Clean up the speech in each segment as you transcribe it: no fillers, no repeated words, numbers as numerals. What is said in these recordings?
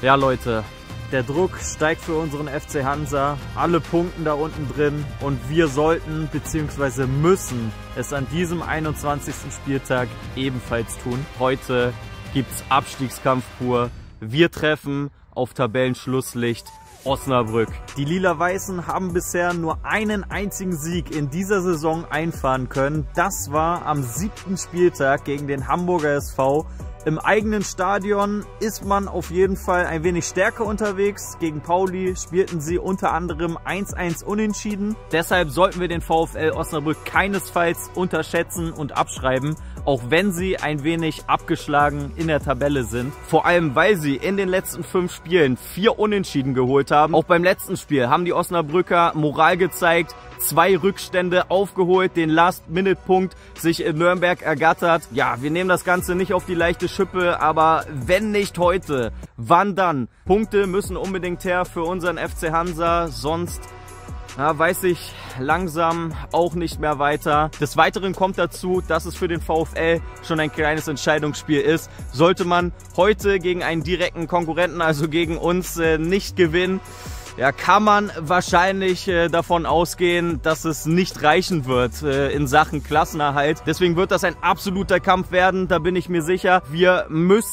Ja Leute, der Druck steigt für unseren FC Hansa. Alle punkten da unten drin und wir sollten bzw. müssen es an diesem 21. Spieltag ebenfalls tun. Heute gibt's Abstiegskampf pur. Wir treffen auf Tabellenschlusslicht Osnabrück. Die Lila-Weißen haben bisher nur einen einzigen Sieg in dieser Saison einfahren können. Das war am 7. Spieltag gegen den Hamburger SV. Im eigenen Stadion ist man auf jeden Fall ein wenig stärker unterwegs. Gegen Pauli spielten sie unter anderem 1-1 unentschieden. Deshalb sollten wir den VfL Osnabrück keinesfalls unterschätzen und abschreiben, auch wenn sie ein wenig abgeschlagen in der Tabelle sind. Vor allem, weil sie in den letzten 5 Spielen 4 Unentschieden geholt haben. Auch beim letzten Spiel haben die Osnabrücker Moral gezeigt, 2 Rückstände aufgeholt, den Last-Minute-Punkt sich in Nürnberg ergattert. Ja, wir nehmen das Ganze nicht auf die leichte Schippe, aber wenn nicht heute, wann dann? Punkte müssen unbedingt her für unseren FC Hansa, sonst weiß ich langsam auch nicht mehr weiter. Des Weiteren kommt dazu, dass es für den VfL schon ein kleines Entscheidungsspiel ist. Sollte man heute gegen einen direkten Konkurrenten, also gegen uns, nicht gewinnen, ja, kann man wahrscheinlich davon ausgehen, dass es nicht reichen wird in Sachen Klassenerhalt. Deswegen wird das ein absoluter Kampf werden, da bin ich mir sicher. Wir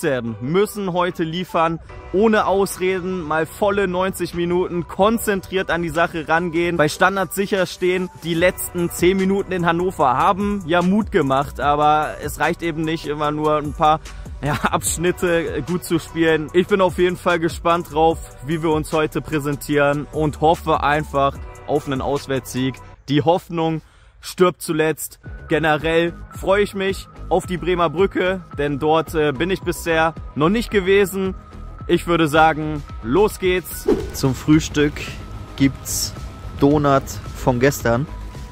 müssen heute liefern, ohne Ausreden, mal volle 90 Minuten, konzentriert an die Sache rangehen, bei Standards sicher stehen. Die letzten 10 Minuten in Hannover haben ja Mut gemacht, aber es reicht eben nicht, immer nur ein paar Abschnitte gut zu spielen. Ich bin auf jeden Fall gespannt drauf, wie wir uns heute präsentieren und hoffe einfach auf einen Auswärtssieg. Die Hoffnung stirbt zuletzt. Generell freue ich mich auf die Bremer Brücke, denn dort bin ich bisher noch nicht gewesen. Ich würde sagen, los geht's. Zum Frühstück gibt's Donut von gestern.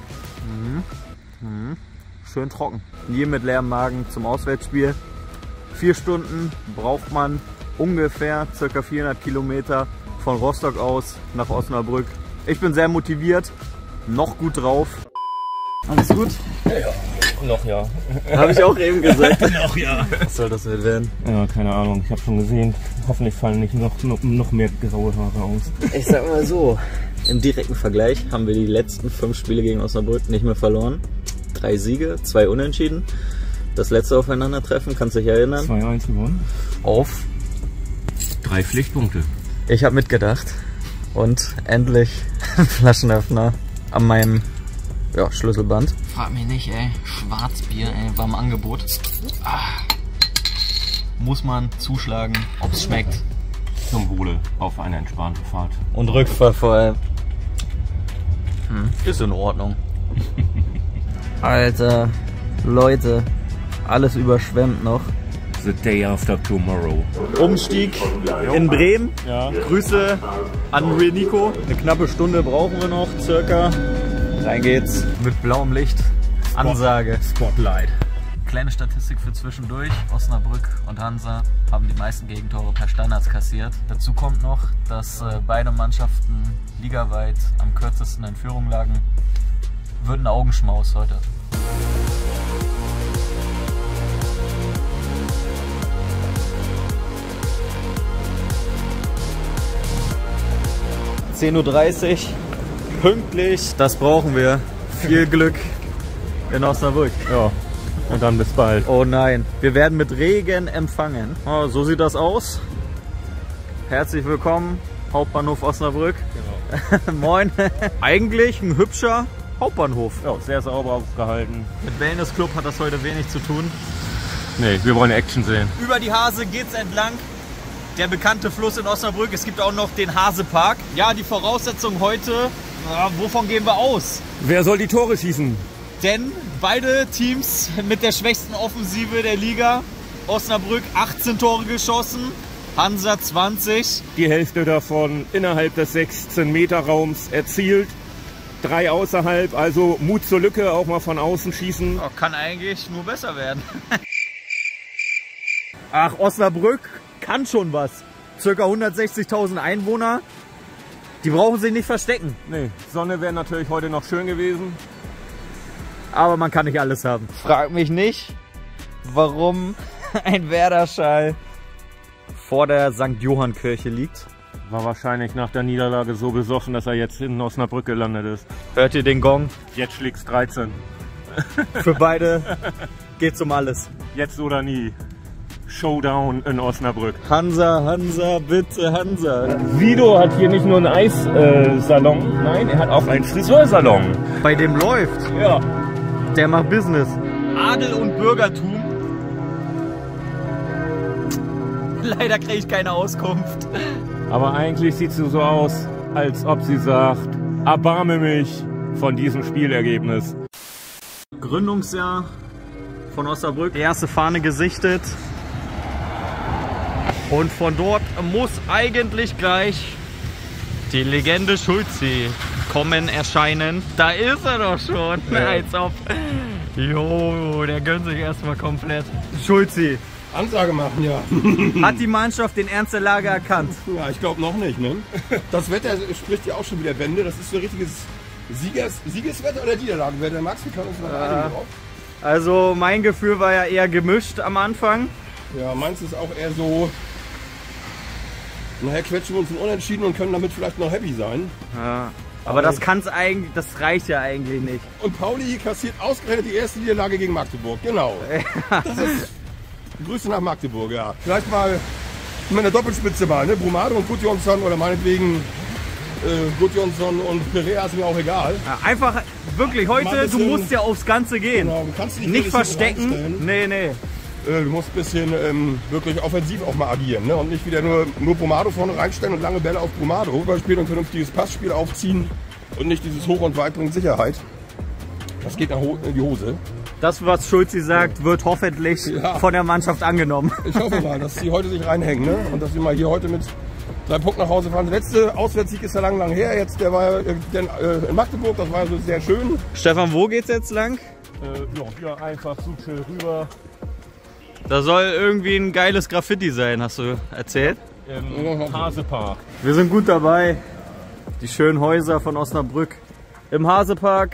Schön trocken. Hier mit leerem Magen zum Auswärtsspiel. 4 Stunden braucht man ungefähr, circa 400 Kilometer von Rostock aus nach Osnabrück. Ich bin sehr motiviert, noch gut drauf. Alles gut? Ja, noch ja. Habe ich auch eben gesagt. Noch ja. Was soll das denn werden? Ja, keine Ahnung, ich habe schon gesehen. Hoffentlich fallen nicht noch mehr graue Haare aus. Ich sag mal so, im direkten Vergleich haben wir die letzten 5 Spiele gegen Osnabrück nicht mehr verloren. 3 Siege, 2 Unentschieden. Das letzte Aufeinandertreffen, kannst du dich erinnern? 2-1 gewonnen. Auf 3 Pflichtpunkte. Ich habe mitgedacht und endlich Flaschenöffner an meinem Schlüsselband. Frag mich nicht, ey. Schwarzbier, ey, war im Angebot. Muss man zuschlagen, ob es schmeckt. Zum Wohle auf eine entspannte Fahrt. Und Rückfahrt vor allem. Ist in Ordnung. Alter, Leute. Alles überschwemmt noch. The day after tomorrow. Umstieg in Bremen. Ja. Grüße an Real Nico. Eine knappe Stunde brauchen wir noch, circa. Rein geht's. Mit blauem Licht. Ansage. Spotlight. Kleine Statistik für zwischendurch. Osnabrück und Hansa haben die meisten Gegentore per Standards kassiert. Dazu kommt noch, dass beide Mannschaften ligaweit am kürzesten in Führung lagen. Wird ein Augenschmaus heute. 10:30 Uhr, pünktlich. Das brauchen wir. Viel Glück in Osnabrück. Ja, und dann bis bald. Oh nein, wir werden mit Regen empfangen. Oh, so sieht das aus. Herzlich willkommen, Hauptbahnhof Osnabrück. Genau. Moin. Eigentlich ein hübscher Hauptbahnhof. Ja, sehr sauber aufgehalten. Mit Wellnessclub hat das heute wenig zu tun. Nee, wir wollen Action sehen. Über die Hase geht's entlang. Der bekannte Fluss in Osnabrück. Es gibt auch noch den Hasepark. Ja, die Voraussetzung heute, wovon gehen wir aus? Wer soll die Tore schießen? Denn beide Teams mit der schwächsten Offensive der Liga. Osnabrück 18 Tore geschossen, Hansa 20. Die Hälfte davon innerhalb des 16-Meter-Raums erzielt. 3 außerhalb, also Mut zur Lücke, auch mal von außen schießen. Ja, kann eigentlich nur besser werden. Ach, Osnabrück kann schon was. Circa 160.000 Einwohner. Die brauchen sich nicht verstecken. Nee, Sonne wäre natürlich heute noch schön gewesen. Aber man kann nicht alles haben. Frag mich nicht, warum ein Werder-Schal vor der St. Johann Kirche liegt. War wahrscheinlich nach der Niederlage so besoffen, dass er jetzt in Osnabrück gelandet ist. Hört ihr den Gong? Jetzt schlägt's 13. Für beide geht's um alles. Jetzt oder nie. Showdown in Osnabrück. Hansa, Hansa, bitte Hansa. Sido hat hier nicht nur einen Eissalon, nein, er hat auch einen Friseursalon. Bei dem läuft. Ja. Der macht Business. Adel und Bürgertum. Leider kriege ich keine Auskunft. Aber eigentlich sieht sie so aus, als ob sie sagt, erbarme mich von diesem Spielergebnis. Gründungsjahr von Osnabrück. Die erste Fahne gesichtet. Und von dort muss eigentlich gleich die Legende Schulzi erscheinen. Da ist er doch schon. Ja. Als ob. Jo, der gönnt sich erstmal komplett. Schulzi. Ansage machen, ja. Hat die Mannschaft den Ernst der Lage erkannt? Ja, ich glaube noch nicht. Ne? Das Wetter spricht ja auch schon wieder Bände. Das ist so ein richtiges Siegeswetter oder Niederlagenwetter. Max, wie kann uns noch einigen drauf? Also mein Gefühl war ja eher gemischt am Anfang. Ja, meins ist auch eher so, nachher quetschen wir uns in Unentschieden und können damit vielleicht noch happy sein. Ja, aber das reicht ja eigentlich nicht. Und Pauli kassiert ausgerechnet die erste Niederlage gegen Magdeburg, genau. Das ist Grüße nach Magdeburg, ja. Vielleicht mal mit einer Doppelspitze mal, ne? Brumado und Gudjonsson oder meinetwegen Gudjonsson und Perea ist mir auch egal. Ja, einfach wirklich heute, du musst ja aufs Ganze gehen. Genau, du kannst dich nicht verstecken. Nee. Du musst ein bisschen wirklich offensiv auch mal agieren, ne? Und nicht wieder nur Brumado vorne reinstellen und lange Bälle auf Brumado rüberspielen und vernünftiges Passspiel aufziehen und nicht dieses Hoch und Weit bringt Sicherheit. Das geht in die Hose. Das, was Schulzi sagt, wird hoffentlich von der Mannschaft angenommen. Ich hoffe mal, dass sie heute sich reinhängen, ne? Und dass sie mal hier heute mit 3 Punkten nach Hause fahren. Der letzte Auswärtssieg ist ja lang her. Jetzt, der war in Magdeburg, das war so sehr schön. Stefan, wo geht's jetzt lang? Hier einfach so schön rüber. Da soll irgendwie ein geiles Graffiti sein, hast du erzählt? Im Hasepark. Wir sind gut dabei. Die schönen Häuser von Osnabrück. Im Hasepark.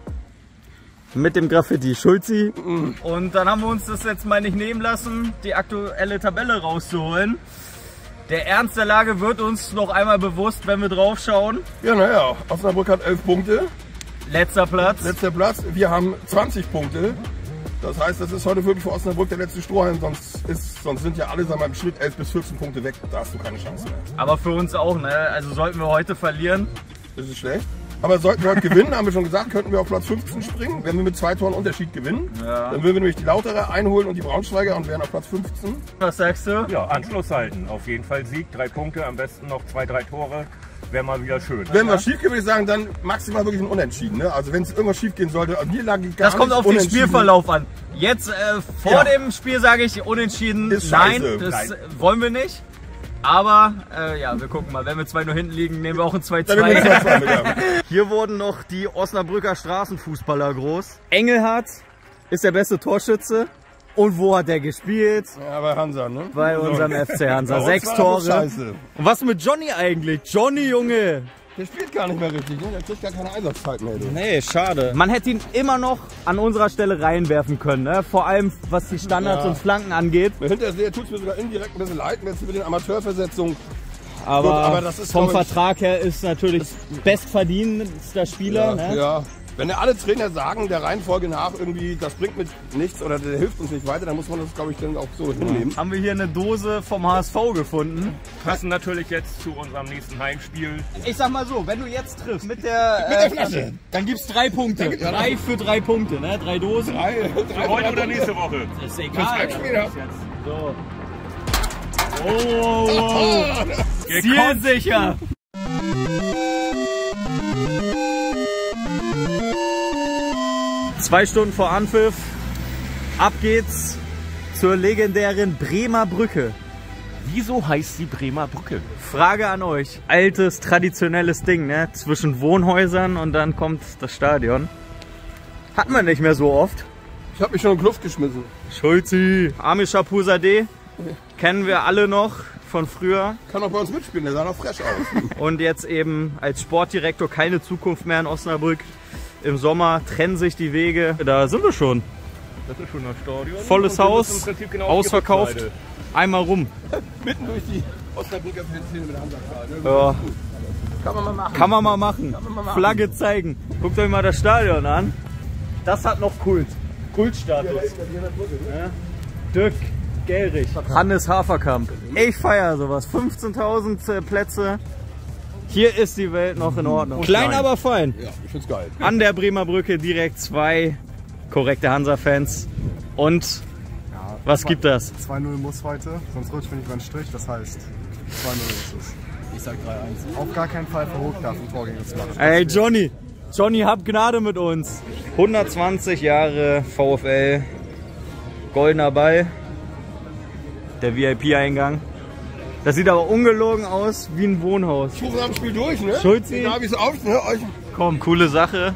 Mit dem Graffiti Schulzi. Und dann haben wir uns das jetzt mal nicht nehmen lassen, die aktuelle Tabelle rauszuholen. Der Ernst der Lage wird uns noch einmal bewusst, wenn wir drauf schauen. Ja, naja, Osnabrück hat 11 Punkte. Letzter Platz. Wir haben 20 Punkte. Das heißt, das ist heute wirklich für Osnabrück der letzte Strohhalm. Sonst sind ja alle sagen wir, im Schnitt 11 bis 14 Punkte weg. Da hast du keine Chance mehr. Aber für uns auch, ne? Also sollten wir heute verlieren. Das ist schlecht. Aber sollten wir heute gewinnen, haben wir schon gesagt, könnten wir auf Platz 15 springen, wenn wir mit 2 Toren Unterschied gewinnen. Ja. Dann würden wir nämlich die Lauterer einholen und die Braunschweiger und wären auf Platz 15. Was sagst du? Ja, Anschluss halten. Auf jeden Fall Sieg, 3 Punkte, am besten noch 2, 3 Tore. Wäre mal wieder schön. Wenn was schief geht, würde ich sagen, dann maximal wirklich ein Unentschieden. Ne? Also wenn es irgendwas schief gehen sollte, Niederlage gar das kommt auf den Spielverlauf an. Jetzt vor dem Spiel sage ich Unentschieden. Ist nein, das wollen wir nicht. Aber ja, wir gucken mal. Wenn wir 2-0 hinten liegen, nehmen wir auch ein 2-2. Hier wurden noch die Osnabrücker Straßenfußballer groß. Engelhardt ist der beste Torschütze. Und wo hat er gespielt? Ja, bei Hansa, ne? Bei unserem FC Hansa. 6 Tore. Und was mit Johnny eigentlich? Johnny, Junge! Der spielt gar nicht mehr richtig, ne? Der kriegt gar keine Einsatzzeit mehr. Du. Nee, schade. Man hätte ihn immer noch an unserer Stelle reinwerfen können, ne? Vor allem was die Standards und Flanken angeht. Hinterher tut es mir sogar indirekt ein bisschen leid mit den Amateurversetzungen. Aber das ist, vom Vertrag her ist natürlich bestverdienender Spieler. Ja, ne? Ja. Wenn alle Trainer sagen, der Reihenfolge nach irgendwie, das bringt mit nichts oder der hilft uns nicht weiter, dann muss man das, glaube ich, dann auch so hinnehmen. Haben wir hier eine Dose vom HSV gefunden. Passen natürlich jetzt zu unserem nächsten Heimspiel. Ich sag mal so, wenn du jetzt triffst mit der Flasche, dann gibt's 3 Punkte. 3 für 3 Punkte, ne? 3 Dosen. 3 heute oder nächste Woche? Das ist egal. So. Oh. Zielsicher. Zwei Stunden vor Anpfiff, ab geht's zur legendären Bremer Brücke. Wieso heißt sie Bremer Brücke? Frage an euch. Altes, traditionelles Ding, ne? Zwischen Wohnhäusern und dann kommt das Stadion. Hat man nicht mehr so oft. Ich habe mich schon in die Kluft geschmissen. Schulzi. Amir Shahpuzadeh, kennen wir alle noch von früher. Kann auch bei uns mitspielen, der sah noch fresh aus. Und jetzt eben als Sportdirektor keine Zukunft mehr in Osnabrück. Im Sommer trennen sich die Wege. Da sind wir schon. Das ist schon das Stadion. Volles Haus, Genau ausverkauft. Einmal rum. Mitten durch die Osnabrücker Szene mit Hansa. Ja. Kann man mal machen. Kann man mal machen. Flagge zeigen. Guckt euch mal das Stadion an. Das hat noch Kultstatus. Ja. Dirk Gellrich. Hannes Haferkamp. Ich feiere sowas. 15.000 Plätze. Hier ist die Welt noch in Ordnung. Klein, aber fein. Ja, ich find's geil. An der Bremer Brücke direkt 2 korrekte Hansa-Fans. Und was gibt das? 2-0 muss heute, sonst rutscht mir nicht über den Strich. Das heißt, 2-0 ist es. Ich sag 3-1. Auf gar keinen Fall verhogt darf ein Tor gegen uns machen. Ey, Johnny, hab Gnade mit uns. 120 Jahre VfL, goldener Ball, der VIP-Eingang. Das sieht aber ungelogen aus wie ein Wohnhaus. Ich rufe nach dem Spiel durch, ne? Schulzi. Da wie es auf, ne? Euch. Komm, coole Sache.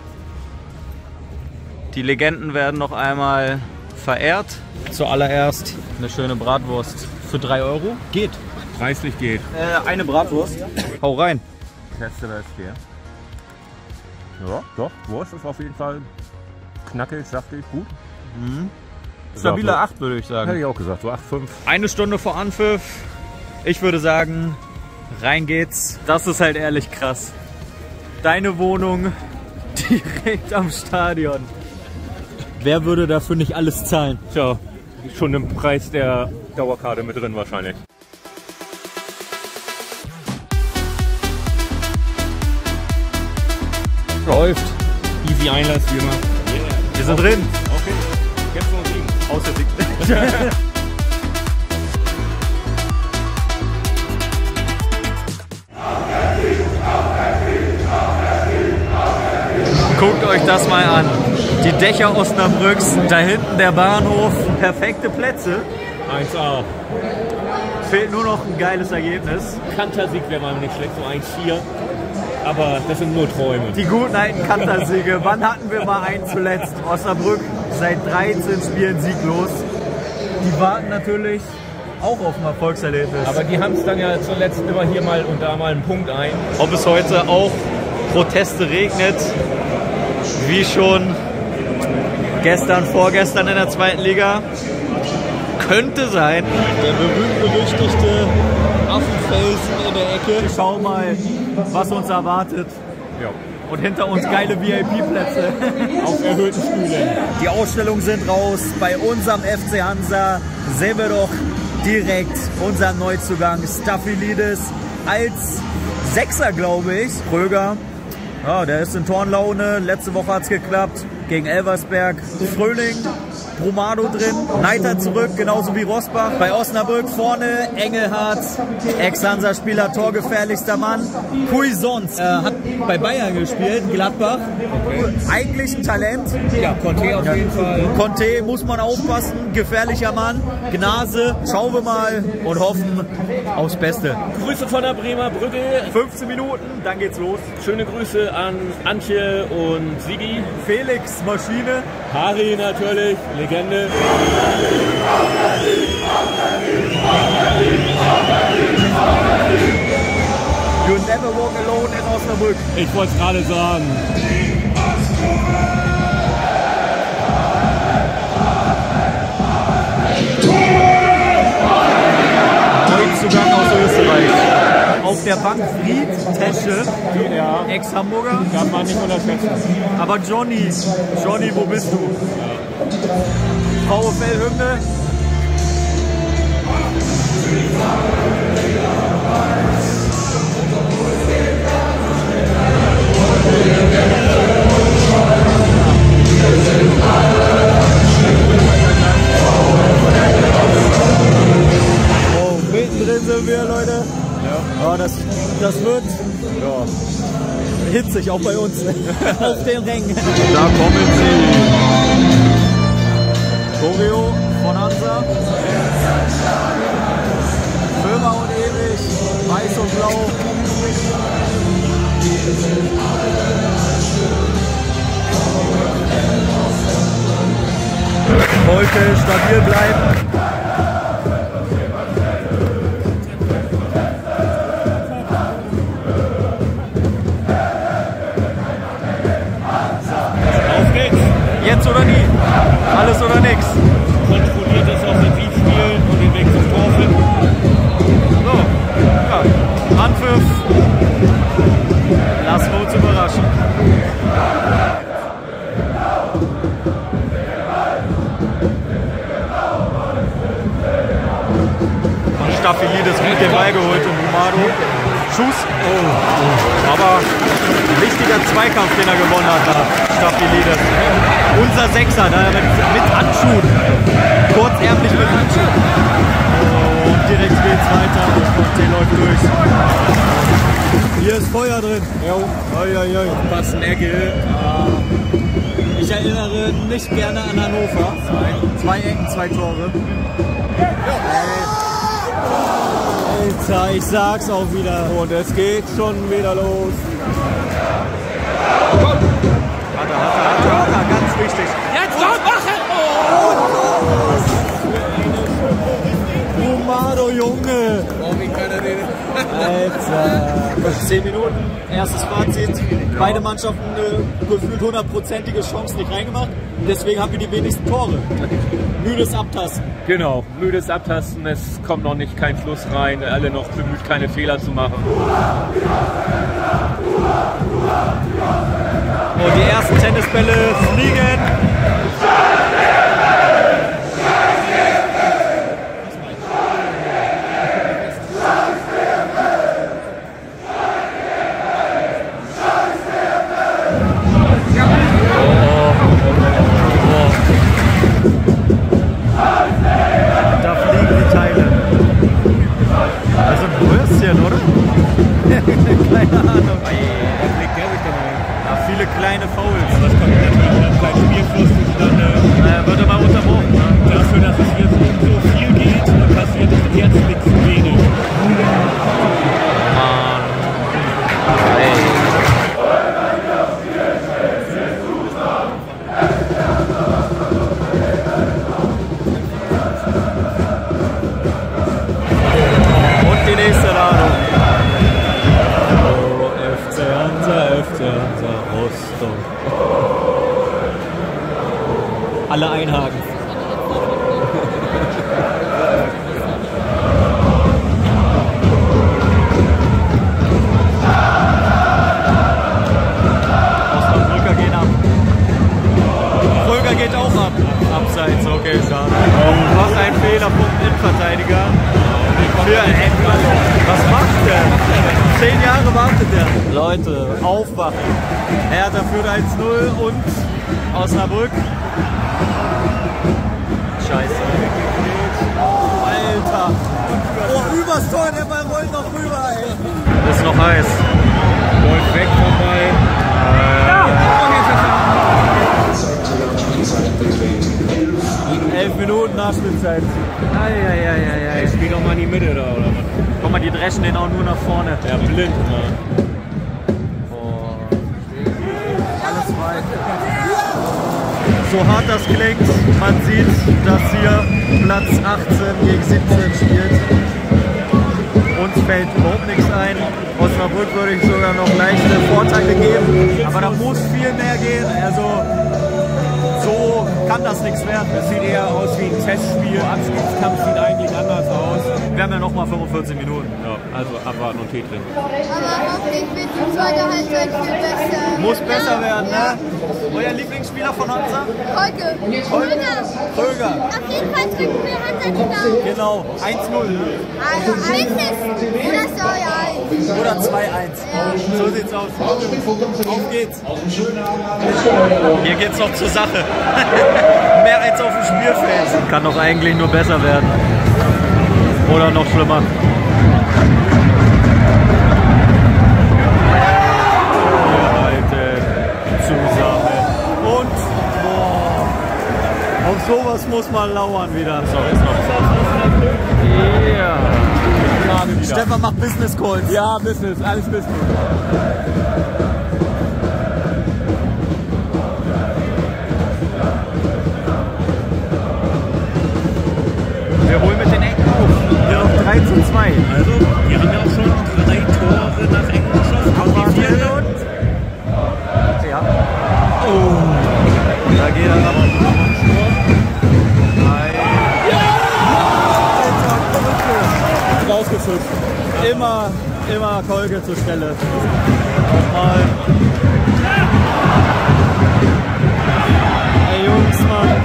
Die Legenden werden noch einmal verehrt. Zuallererst eine schöne Bratwurst für 3 Euro. Geht. Preislich geht. Eine Bratwurst. Hau rein. Letzte Welt hier. Ja, doch. Wurst ist auf jeden Fall knackig, saftig, gut. Stabile 8, würde ich Hätte sagen. ich auch gesagt, so 8,5. Eine Stunde vor Anpfiff. Ich würde sagen, rein geht's. Das ist halt ehrlich krass. Deine Wohnung direkt am Stadion. Wer würde dafür nicht alles zahlen? Tja, schon im Preis der Dauerkarte mit drin wahrscheinlich. Läuft. Easy Einlass, wie immer. Wir sind drin. Okay, jetzt noch 7. Außer Sieg. Guckt euch das mal an. Die Dächer Osnabrücks, da hinten der Bahnhof, perfekte Plätze. 1A. Fehlt nur noch ein geiles Ergebnis. Kantersieg wäre mal nicht schlecht, so 1,4. Aber das sind nur Träume. Die guten alten Kantersiege. Wann hatten wir mal einen zuletzt? Osnabrück seit 13 Spielen sieglos. Die warten natürlich auch auf ein Erfolgserlebnis. Aber die haben es dann ja zuletzt immer hier mal und da mal einen Punkt ein. Ob es heute auch Proteste regnet, wie schon gestern, vorgestern in der 2. Liga, könnte sein. Der berühmt-berüchtigte Affenfelsen in der Ecke. Schau mal, was uns erwartet. Ja. Und hinter uns geile VIP-Plätze. Auf erhöhten Stühlen. Die Ausstellungen sind raus. Bei unserem FC Hansa sehen wir doch direkt unseren Neuzugang Staphylidis als Sechser, glaube ich. Kröger. Ja, der ist in Tornlaune. Letzte Woche hat es geklappt. Gegen Elversberg. Fröhling. Brumado drin. Neiter zurück, genauso wie Rosbach. Bei Osnabrück vorne Engelhardt. Ex-Hansa-Spieler, torgefährlichster Mann. Cuisance. Hat bei Bayern gespielt, Gladbach. Okay. Eigentlich ein Talent. Ja, Conte auf jeden Fall. Conte muss man aufpassen. Gefährlicher Mann. Gnase. Schauen wir mal und hoffen aufs Beste. Grüße von der Bremer Brücke. 15 Minuten, dann geht's los. Schöne Grüße an Antje und Sigi. Felix, Maschine. Harry natürlich, Legende. You never walk alone in Osnabrück. Ich wollte es gerade sagen. Neuzugang aus Österreich. Auf der Bank Fried Tesche, Ja, Ex-Hamburger. darf man nicht unterschätzen. Aber Johnny, wo bist du? VfL-Hymne. Oh, mittendrin sind wir, Leute. Ja, das wird hitzig, auch bei uns. Auf den Rängen. Da kommen sie. Choreo von Hansa. Firma und ewig. Weiß und blau. Heute stabil bleiben. Jetzt oder nie. Alles oder nichts. Staphylides gut den Ball geholt und Brumado. Schuss. Oh. Aber ein wichtiger Zweikampf, den er gewonnen hat, da Staphylides. Unser Sechser, da mit Handschuhen. Kurzärmlich mit Handschuhen. Und direkt geht's weiter. Der läuft durch. Hier ist Feuer drin. Ja. Basten Egge. Ich erinnere nicht gerne an Hannover. 2 Ecken, 2 Tore. Alter, ich sag's auch wieder. Und es geht schon wieder los. Hat ganz wichtig. Jetzt kommt machen! Brumado, Junge! Wie kann er den? Alter! 10 Minuten, erstes Fazit. Beide Mannschaften gefühlt 100%ige Chance nicht reingemacht. Deswegen haben wir die wenigsten Tore. Müdes Abtasten. Genau, müdes Abtasten. Es kommt noch nicht kein Fluss rein. Alle noch bemüht, keine Fehler zu machen. Und die ersten Tennisbälle fliegen. Da fliegen die Teile. Das sind Bröschen, oder? Keine Ahnung. Ja, viele kleine Fouls. Das kommt natürlich dann kein Spielfluss zustande. Wird immer unterbrochen. Ne? Dafür, dass es hier so viel geht, passiert es jetzt nichts zu wenig. Mann. Ey. Und die nächste Ladung. FC Hansa Rostock. Alle einhaken. Osnabrücker gehen ab. Kröger geht auch ab. Abseits, okay, schade. Was ein Fehler vom Innenverteidiger. Für was macht der? 10 Jahre wartet der. Leute, aufwachen. Hertha führt 1-0 und Osnabrück. Scheiße. Alter. Oh, übers Tor, der Ball rollt noch rüber, ey. Ist noch heiß. Läuft weg vom Ball. Ja. 11 Minuten Nachspielzeit. Eieieiei. Ich spiel doch mal in die Mitte da, oder was? Guck mal, die dreschen den auch nur nach vorne. Ja, blind, Mann. Alles weit. So hart das klingt, man sieht, dass hier Platz 18 gegen 17 spielt. Uns fällt überhaupt nichts ein. Osnabrück würde ich sogar noch leichte Vorteile geben. Aber da muss viel mehr gehen. Also so kann das nichts werden. Das sieht eher aus wie ein Testspiel. Abstiegskampf sieht eigentlich anders aus. Wir haben ja nochmal 45 Minuten. Ja, also abwarten und Tee trinken. Aber hoffentlich wird die zweite Halbzeit viel besser. Muss besser werden, ne? Euer Lieblingsspieler von Hansa? Kröger. Kröger. Auf jeden Fall drücken wir Hansa die Daumen. Genau, 1-0, ne? Also mindestens. Oder so, ja. Oder 2-1. So sieht's aus. Auf geht's. Hier geht's noch zur Sache. Mehr als auf dem Spielfeld. Kann doch eigentlich nur besser werden. Oder noch schlimmer. Wir halten zusammen. Und boah, auf sowas muss man lauern wieder. So, ist noch. Ja. Stefan macht Business Calls. Ja, Business, alles Business. Wir holen mit den Ecken auf. Hier noch 3:2. Also, wir haben ja auch schon 3 Tore nach Ecken geschossen. Aber die ja. Oh. Da geht er aber. Nein. Ja! Rausgefischt. Immer Kolge zur Stelle. Nochmal. Ey Jungs, Mann.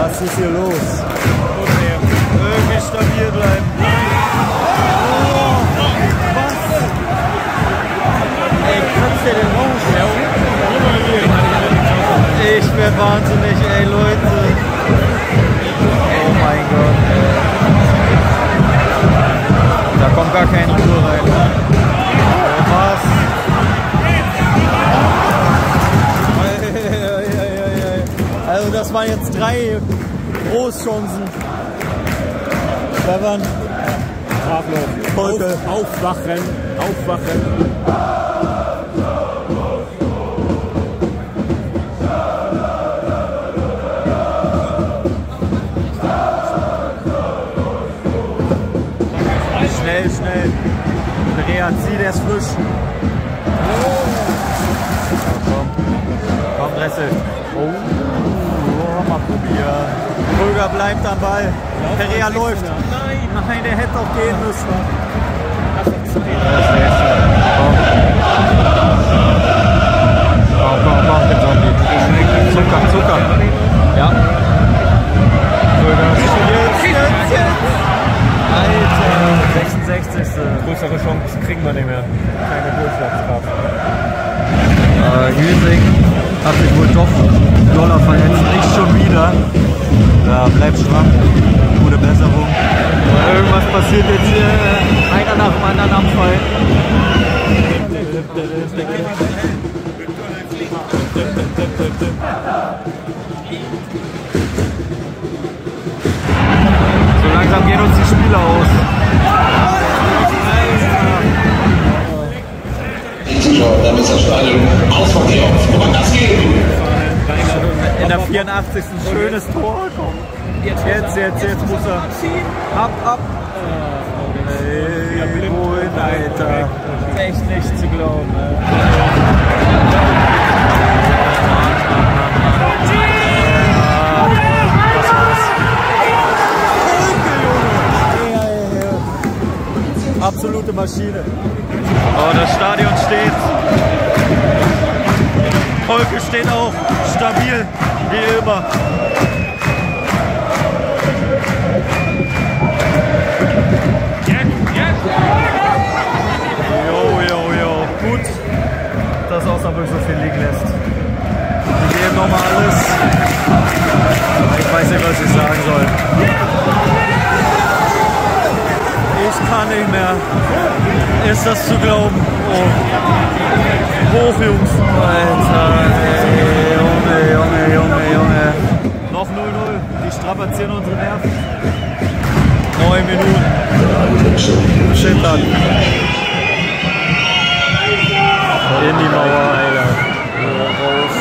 Was ist hier los? Irgendwie stabil bleiben. Oh, was? Ey, kannst du denn raus? Ich werde wahnsinnig, ey Leute. Oh mein Gott, ey. Da kommt gar keine Ruhe rein. Was? Also das waren jetzt 3 Großchancen. Stefan. Aufwachen, aufwachen. Schnell. Rea, zieh, der ist frisch. Komm, Dressel. Oh, mal probieren. Kröger bleibt am Ball. Perea läuft. Nein, der hätte auch gehen müssen. Komm, Zombie. Zucker. Ja. Kröger. Jetzt. Alter, 66. Größere Chancen kriegen wir nicht mehr. Keine Durchschlagskraft. Hüsing hat sich wohl doch doller verletzt. Nicht schon wieder. Ja, bleibt stramm. Gute Besserung. Irgendwas passiert jetzt hier. Einer nach dem anderen am Fall. So langsam gehen uns die Spieler aus. Die Zuschauer im Stadion Ausverkehr. Aber das geht. In der 84. schönes Tor kommt. Jetzt muss er. Ab. Ey, wohin, Alter. Echt nicht zu glauben. Absolute Maschine. Oh, das Stadion steht. Kolke steht auch stabil, wie immer. Jo. Gut, dass Osnabrück so viel liegen lässt. Die geben nochmal alles. Ich weiß nicht, was ich sagen soll. Ich kann nicht mehr. Ist das zu glauben? Oh. Hoch, Jungs. Alter, ey. Junge. Noch 0-0. Die strapazieren unsere Nerven. 9 Minuten. Schindler. In die Mauer, Alter. Raus.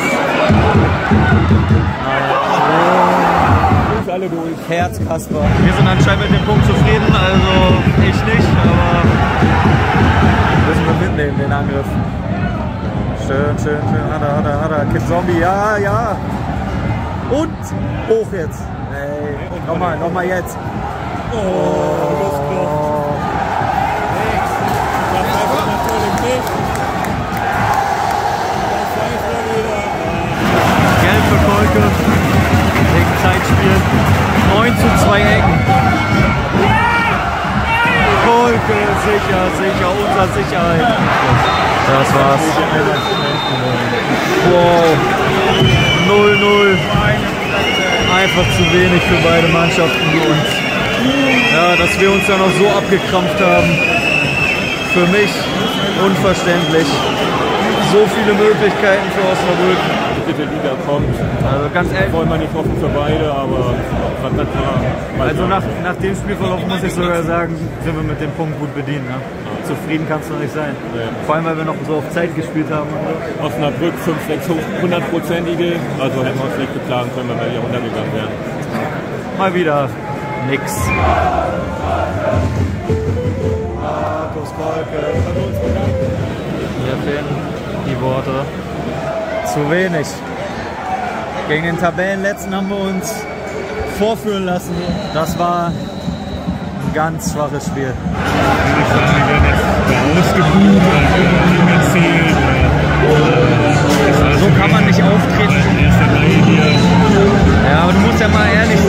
Alle durch. Herz, Kasper. Wir sind anscheinend mit dem Punkt zufrieden, also ich nicht, aber müssen wir mitnehmen, den Angriff. Schön. Hat er. Kid Zombie, ja. Und hoch jetzt. Ey, nochmal jetzt. Gelb für Kolke. Wegen Zeitspiel. 9:2 Ecken. Kolke, sicher, unser Sicherheit. Das war's. Wow. 0-0. Einfach zu wenig für beide Mannschaften und ja, dass wir uns ja noch so abgekrampft haben. Für mich unverständlich. So viele Möglichkeiten für Osnabrück. Dritte Liga kommt. Also ganz ehrlich. Wollen wir nicht hoffen für beide, aber das war. Also nach dem Spielverlauf muss ich sogar sagen, sind wir mit dem Punkt gut bedient. Ne? Zufrieden kannst du nicht sein. Nee. Vor allem, weil wir noch so auf Zeit gespielt haben. Osnabrück 5-6 100%ige, also hätten wir uns nicht beklagen können, wenn wir hier runtergegangen wären. Mal wieder nix. Markus Kolke. Hier fehlen die Worte. Zu wenig. Gegen den Tabellenletzten haben wir uns vorführen lassen. Das war ein ganz schwaches Spiel. So kann man nicht auftreten. Ja, aber du musst ja mal ehrlich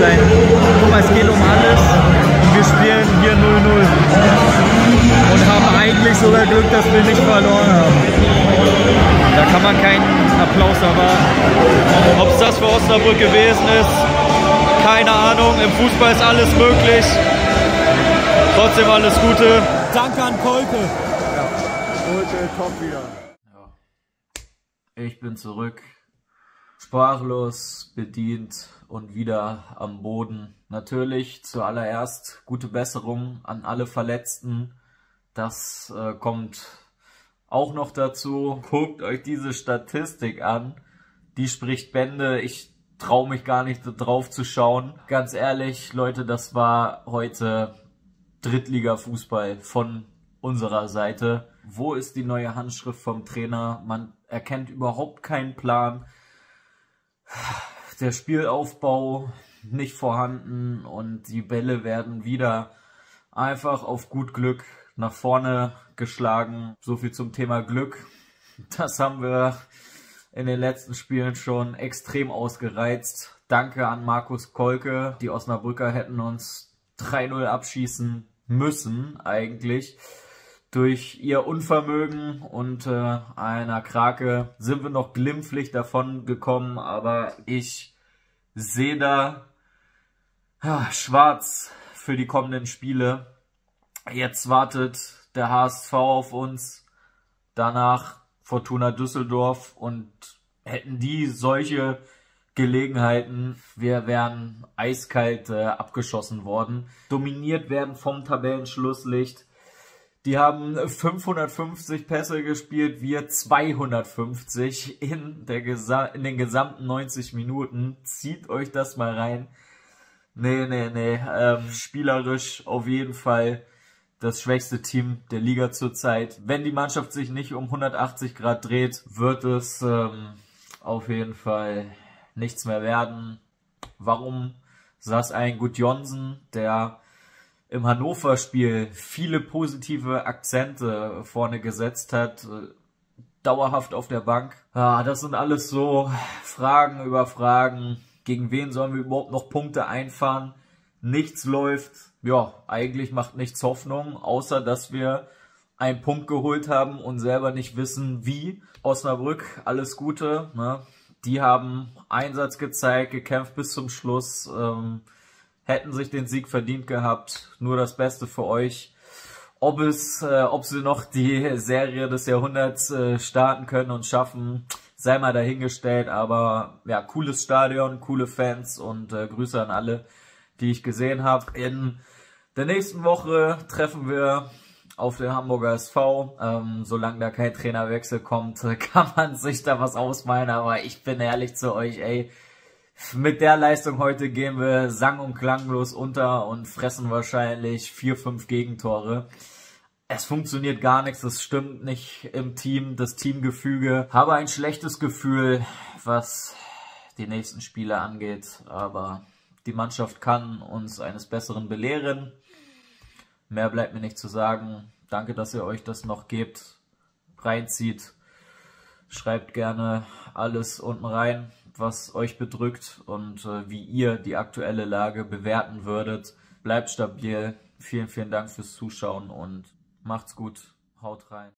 Glück, dass wir nicht verloren haben. Da kann man keinen Applaus erwarten. Ob es das für Osnabrück gewesen ist, keine Ahnung. Im Fußball ist alles möglich. Trotzdem alles Gute. Danke an Kolke. Ja, Kolke kommt wieder. Ich bin zurück, sprachlos, bedient und wieder am Boden. Natürlich zuallererst gute Besserung an alle Verletzten. Das kommt auch noch dazu. Guckt euch diese Statistik an. Die spricht Bände. Ich traue mich gar nicht drauf zu schauen. Ganz ehrlich, Leute, das war heute Drittliga-Fußball von unserer Seite. Wo ist die neue Handschrift vom Trainer? Man erkennt überhaupt keinen Plan. Der Spielaufbau nicht vorhanden und die Bälle werden wieder einfach auf gut Glück nach vorne geschlagen. So viel zum Thema Glück. Das haben wir in den letzten Spielen schon extrem ausgereizt. Danke an Markus Kolke. Die Osnabrücker hätten uns 3-0 abschießen müssen eigentlich. Durch ihr Unvermögen und einer Krake sind wir noch glimpflich davon gekommen, aber ich sehe da schwarz für die kommenden Spiele. Jetzt wartet der HSV auf uns, danach Fortuna Düsseldorf und hätten die solche Gelegenheiten, wir wären eiskalt abgeschossen worden, dominiert werden vom Tabellenschlusslicht. Die haben 550 Pässe gespielt, wir 250 in den gesamten 90 Minuten. Zieht euch das mal rein. Nee. Spielerisch auf jeden Fall das schwächste Team der Liga zurzeit. Wenn die Mannschaft sich nicht um 180 Grad dreht, wird es auf jeden Fall nichts mehr werden. Warum saß ein Gudjonsen, der im Hannover-Spiel viele positive Akzente vorne gesetzt hat, dauerhaft auf der Bank? Das sind alles so Fragen über Fragen. Gegen wen sollen wir überhaupt noch Punkte einfahren? Nichts läuft. Ja, eigentlich macht nichts Hoffnung, außer dass wir einen Punkt geholt haben und selber nicht wissen, wie. Osnabrück, alles Gute. Ne? Die haben Einsatz gezeigt, gekämpft bis zum Schluss, hätten sich den Sieg verdient gehabt. Nur das Beste für euch. Ob sie noch die Serie des Jahrhunderts starten können und schaffen, sei mal dahingestellt. Aber ja, cooles Stadion, coole Fans und Grüße an alle, die ich gesehen habe. In der nächsten Woche treffen wir auf den Hamburger SV. Solange da kein Trainerwechsel kommt, kann man sich da was ausmalen. Aber ich bin ehrlich zu euch, ey, mit der Leistung heute gehen wir sang- und klanglos unter und fressen wahrscheinlich 4-5 Gegentore. Es funktioniert gar nichts, es stimmt nicht im Team, das Teamgefüge. Habe ein schlechtes Gefühl, was die nächsten Spiele angeht, aber die Mannschaft kann uns eines Besseren belehren. Mehr bleibt mir nicht zu sagen. Danke, dass ihr euch das noch gebt, reinzieht. Schreibt gerne alles unten rein, was euch bedrückt und wie ihr die aktuelle Lage bewerten würdet. Bleibt stabil. Vielen Dank fürs Zuschauen und macht's gut. Haut rein.